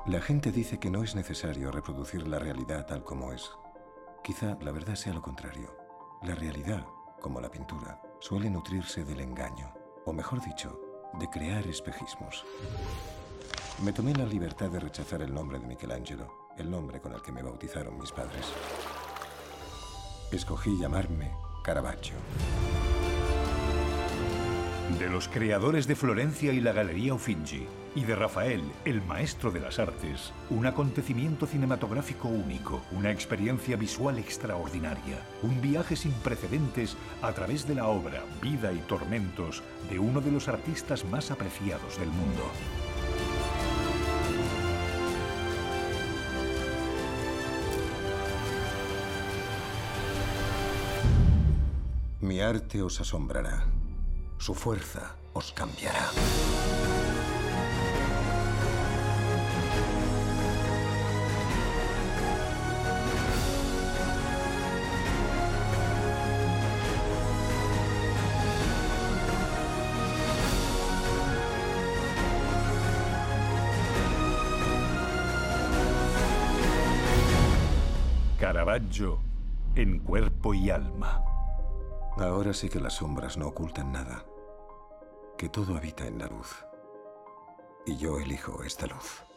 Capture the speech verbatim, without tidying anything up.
La gente dice que no es necesario reproducir la realidad tal como es. Quizá la verdad sea lo contrario. La realidad, como la pintura, suele nutrirse del engaño, o mejor dicho, de crear espejismos. Me tomé la libertad de rechazar el nombre de Michelangelo, el nombre con el que me bautizaron mis padres. Escogí llamarme Caravaggio. De los creadores de Florencia y la Galería Uffizi, y de Rafael, el maestro de las artes, un acontecimiento cinematográfico único, una experiencia visual extraordinaria, un viaje sin precedentes a través de la obra, vida y tormentos de uno de los artistas más apreciados del mundo. Mi arte os asombrará. Su fuerza os cambiará. Caravaggio en cuerpo y alma. Ahora sé que las sombras no ocultan nada, que todo habita en la luz. Y yo elijo esta luz.